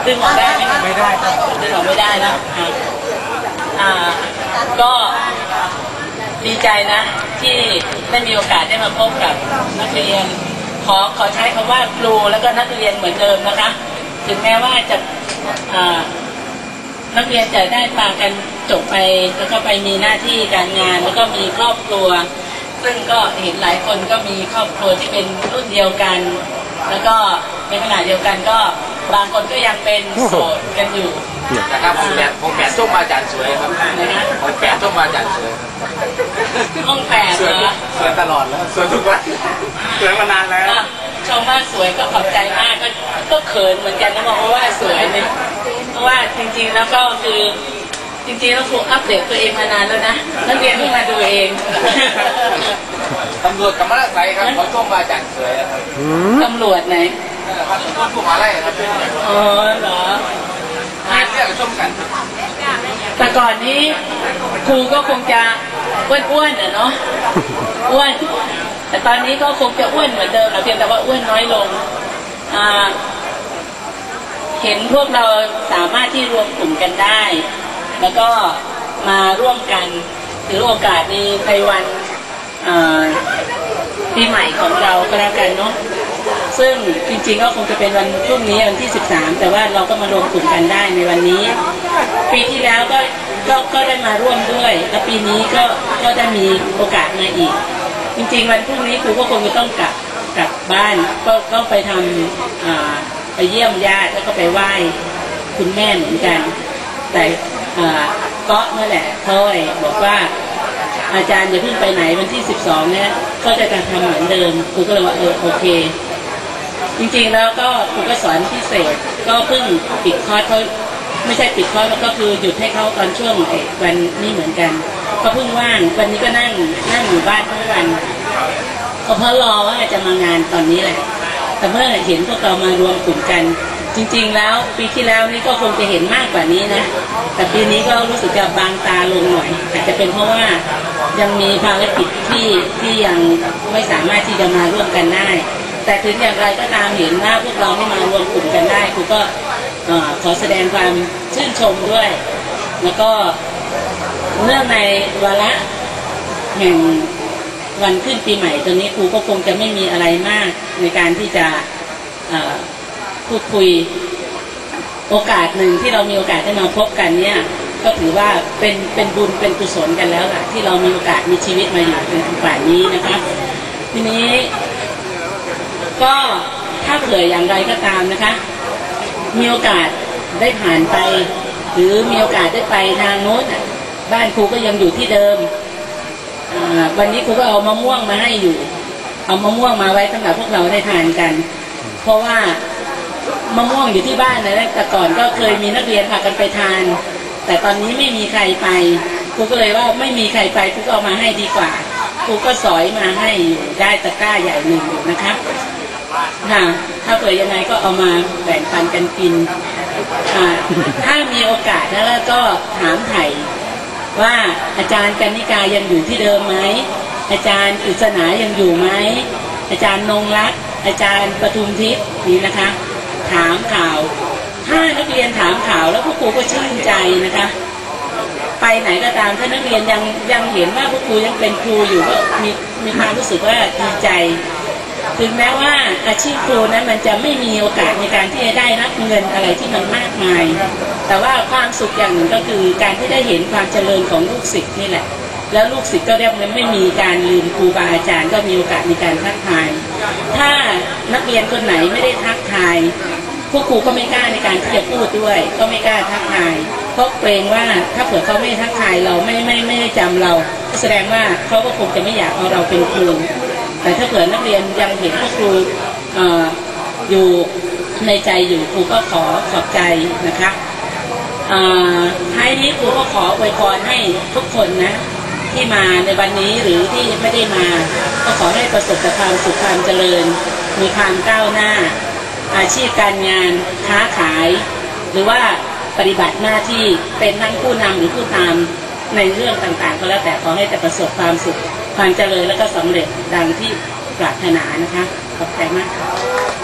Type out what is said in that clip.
ดึงออกได้ไหมไม่ได้ครับดึงออกไม่ได้นะก็ดีใจนะที่ได้มีโอกาสได้มาพบกับนักเรียนขอใช้คำว่าครูแล้วก็นักเรียนเหมือนเดิมนะคะถึงแม้ว่าจะนักเรียนจะได้พากันจบไปแล้วก็ไปมีหน้าที่การงานแล้วก็มีครอบครัวซึ่งก็เห็นหลายคนก็มีครอบครัวที่เป็นรุ่นเดียวกันแล้วก็ในขณะเดียวกันก็บางคนก็ยังเป็นโสดกันอยู่นะครับผมแปดส้มมาจากสวยครับผมแปดส้มมาจากสวยห้องแปดสวยตลอดแล้วสวยทุกวันสวยมานานแล้วชมว่าสวยก็ขอบใจมากก็เขินเหมือนกันนะเพราะว่าสวยเนี่ยเพราะว่าจริงๆแล้วก็คือจริงๆแล้วครูอัปเดตตัวเองมานานแล้วนะนักเรียนเพิ่งมาดูเองตำรวจกำมะละไสครับเขาส้มมาจากสวยครับตำรวจไหนครับส้มผู้มาไล่ครับอ๋อเหรอเรียกส้มกันแต่ก่อนนี้ครูก็คงจะอ้วนๆเนาะอ้วนแต่ตอนนี้ก็คงจะอ้วนเหมือนเดิมเพียงแต่ว่าอ้วนน้อยลงเห็นพวกเราสามารถที่รวมกลุ่มกันได้แล้วก็มาร่วมกันถือโอกาสในวันปีใหม่ของเราก็แล้วกันเนาะซึ่งจริงๆก็คงจะเป็นวันพรุ่งนี้วันที่13แต่ว่าเราก็มารวมกลุ่มกันได้ในวันนี้ปีที่แล้วก็ได้มาร่วมด้วยและปีนี้ก็ได้มีโอกาสมาอีกจริงๆวันพรุ่งนี้ครูก็คงจะต้องกลับบ้านก็ไปทำไปเยี่ยมญาติแล้วก็ไปไหว้คุณแม่เหมือนกันแต่ก็นั่นแหละเขาบอกว่าอาจารย์อย่าเพิ่งไปไหนวันที่12เนี่ยก็จะทำเหมือนเดิมครูก็เลยว่าโอเคจริงๆแล้วก็ครูก็สอนพิเศษก็เพิ่งปิดคอร์สเขาไม่ใช่ปิดคอร์สแล้วก็คือหยุดให้เขาตอนช่วงวันนี้เหมือนกันก็เพิ่งว่างวันนี้ก็นั่งอยู่บ้านทั้งวันก็เพราะรอว่าจะมางานตอนนี้แหละแต่เมื่อเห็นพวกเรามารวมกลุ่มกันจริงๆแล้วปีที่แล้วนี่ก็คงจะเห็นมากกว่านี้นะแต่ปีนี้ก็รู้สึกจะบางตาลงหน่อยอาจจะเป็นเพราะว่ายังมีภารกิจที่ยังไม่สามารถที่จะมาร่วมกันได้แต่ถึงอย่างไรก็ตามเห็นว่าพวกเราได้มารวมกลุ่มกันได้ครูก็ขอแสดงความชื่นชมด้วยแล้วก็เนื่องในวาระแห่งวันขึ้นปีใหม่ตอนนี้ครูก็คงจะไม่มีอะไรมากในการที่จะพูดคุยโอกาสหนึ่งที่เรามีโอกาสได้มาพบกันเนี่ยก็ถือว่าเป็นบุญเป็นกุศลกันแล้วล่ะที่เรามีโอกาสมีชีวิตมาอยู่ในป่านนี้นะคะทีนี้ก็ถ้าเผื่ออย่างไรก็ตามนะคะมีโอกาสได้ผ่านไปหรือมีโอกาสได้ไปทางโน้นบ้านครูก็ยังอยู่ที่เดิมวันนี้ครูก็เอามะม่วงมาให้อยู่เอามะม่วงมาไว้สำหรับพวกเราได้ทานกันเพราะว่ามะม่วงอยู่ที่บ้านนะแต่ก่อนก็เคยมีนักเรียนพากันไปทานแต่ตอนนี้ไม่มีใครไปครูก็เลยว่าไม่มีใครไปครูก็เอามาให้ดีกว่าครูก็สอยมาให้อยู่ได้ตะกร้าใหญ่หนึ่งอยู่นะคะถ้าเกิดยังไงก็เอามาแบ่งปันกันกินถ้ามีโอกาสแล้วก็ถามไถ่ว่าอาจารย์กนิกายังอยู่ที่เดิมไหมอาจารย์อุษณายังอยู่ไหมอาจารย์นงรักอาจารย์ปทุมทิพย์นี่นะคะถามข่าวถ้านักเรียนถามข่าวแล้วพวกครูก็ชื่นใจนะคะไปไหนก็ตามถ้านักเรียนยังเห็นว่าพวกครูยังเป็นครูอยู่ก็มีความรู้สึกว่าดีใจถึงแม้ว่าอาชีพครูนั้นมันจะไม่มีโอกาสในการที่จะได้รับเงินอะไรที่มันมากมายแต่ว่าความสุขอย่างหนึ่งก็คือการที่ได้เห็นความเจริญของลูกศิษย์นี่แหละแล้วลูกศิษย์ก็ได้ไม่มีการลืมครูบาอาจารย์ก็มีโอกาสในการทักทายถ้านักเรียนคนไหนไม่ได้ทักทายพวกครูก็ไม่กล้าในการที่จะพูดด้วยก็ไม่กล้าทักทายเพราะเกรงว่าถ้าเผื่อเขาไม่ทักทายเราไม่ได้จำเราแสดงว่าเขาก็คงจะไม่อยากเอาเราเป็นครูแต่ถ้าเผื่อนักเรียนยังเห็นพวกครูอยู่ในใจอยู่ครูก็ขอบใจนะคะท้ายนี้ครูก็ขออวยพรให้ทุกคนนะที่มาในวันนี้หรือที่ไม่ได้มาก็ขอให้ประสบความสุขความเจริญมีความก้าวหน้าอาชีพการงานค้าขายหรือว่าปฏิบัติหน้าที่เป็นทั้งผู้นำหรือผู้ตามในเรื่องต่างๆก็แล้วแต่ขอให้แต่ประสบความสุขความเจริญและก็สำเร็จดังที่ปรารถนานะคะขอบใจมากค่ะ